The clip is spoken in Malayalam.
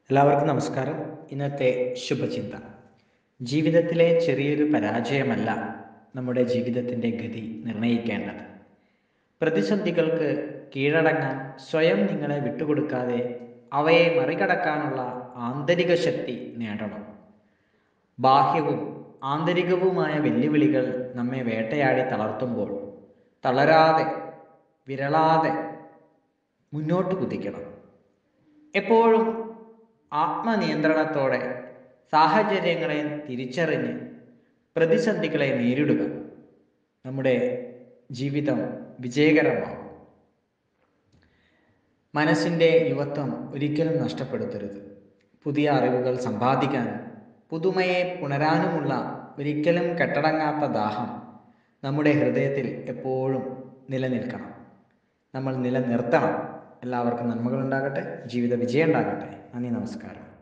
എല്ലാവർക്കും നമസ്കാരം. ഇന്നത്തെ ശുഭചിന്ത: ജീവിതത്തിലെ ചെറിയൊരു പരാജയമല്ല നമ്മുടെ ജീവിതത്തിൻ്റെ ഗതി നിർണ്ണയിക്കേണ്ടത്. പ്രതിസന്ധികൾക്ക് കീഴടങ്ങാൻ സ്വയം നിങ്ങളെ വിട്ടുകൊടുക്കാതെ അവയെ മറികടക്കാനുള്ള ആന്തരിക ശക്തി നേടണം. ബാഹ്യവും ആന്തരികവുമായ വെല്ലുവിളികൾ നമ്മെ വേട്ടയാടി തളർത്തുമ്പോൾ തളരാതെ, വിരളാതെ മുന്നോട്ട് കുതിക്കണം. എപ്പോഴും ആത്മനിയന്ത്രണത്തോടെ സാഹചര്യങ്ങളെ തിരിച്ചറിഞ്ഞ് പ്രതിസന്ധികളെ നേരിടുക. നമ്മുടെ ജീവിതം വിജയകരമാകും. മനസ്സിൻ്റെ യുവത്വം ഒരിക്കലും നഷ്ടപ്പെടുത്തരുത്. പുതിയ അറിവുകൾ സമ്പാദിക്കാനും പുതുമയെ പുണരാനുമുള്ള ഒരിക്കലും കെട്ടടങ്ങാത്ത ദാഹം നമ്മുടെ ഹൃദയത്തിൽ എപ്പോഴും നിലനിൽക്കണം. നമ്മൾ നിലനിർത്തണം. എല്ലാവർക്കും നന്മകൾ ഉണ്ടാകട്ടെ. ജീവിത വിജയം ഉണ്ടാകട്ടെ. നന്ദി, നമസ്കാരം.